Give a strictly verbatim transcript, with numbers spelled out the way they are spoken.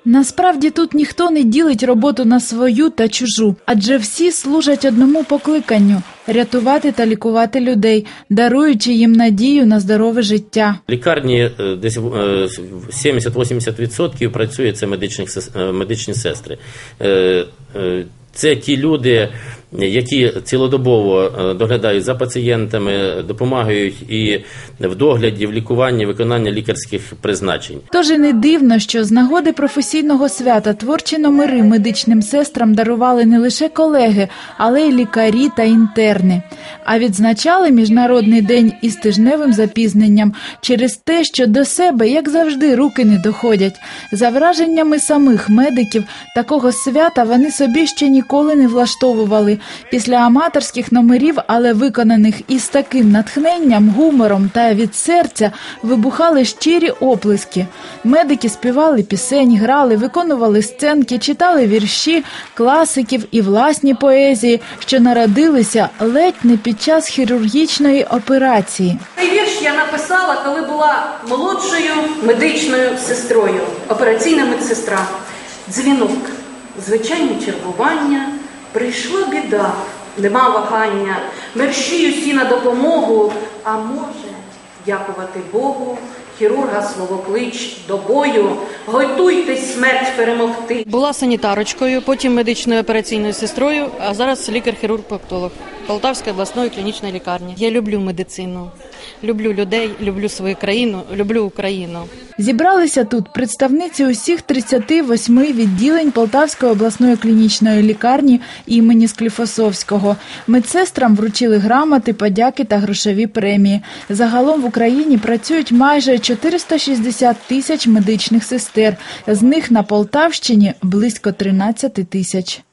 Насправді тут ніхто не ділить роботу на свою та чужу, адже всі служать одному покликанню – рятувати та лікувати людей, даруючи їм надію на здорове життя. В лікарні десь сімдесят-вісімдесят відсотків працює це медичні, медичні сестри. Це ті люди, які цілодобово доглядають за пацієнтами, допомагають і в догляді, в лікуванні, виконанні лікарських призначень. Тож і не дивно, що з нагоди професійного свята творчі номери медичним сестрам дарували не лише колеги, але й лікарі та інтерни. А відзначали Міжнародний день із тижневим запізненням через те, що до себе, як завжди, руки не доходять. За враженнями самих медиків, такого свята вони собі ще ніколи не влаштовували. Після аматорських номерів, але виконаних із таким натхненням, гумором та від серця, вибухали щирі оплески. Медики співали пісень, грали, виконували сценки, читали вірші, класиків і власні поезії, що народилися ледь не під час хірургічної операції. Цей вірш я написала, коли була молодшою медичною сестрою, операційна медсестра. Дзвінок, звичайне чергування. Прийшла біда, нема вагання, мерщій усі на допомогу, а може, дякувати Богу, хірурга словоклич до бою, готуйтесь смерть перемогти. Була санітарочкою, потім медичною операційною сестрою, а зараз лікар-хірург-проктолог Полтавської обласної клінічної лікарні. Я люблю медицину, люблю людей, люблю свою країну, люблю Україну. Зібралися тут представниці усіх тридцяти восьми відділень Полтавської обласної клінічної лікарні імені Скліфосовського. Медсестрам вручили грамоти, подяки та грошові премії. Загалом в Україні працюють майже чотириста шістдесят тисяч медичних сестер. З них на Полтавщині близько тринадцять тисяч.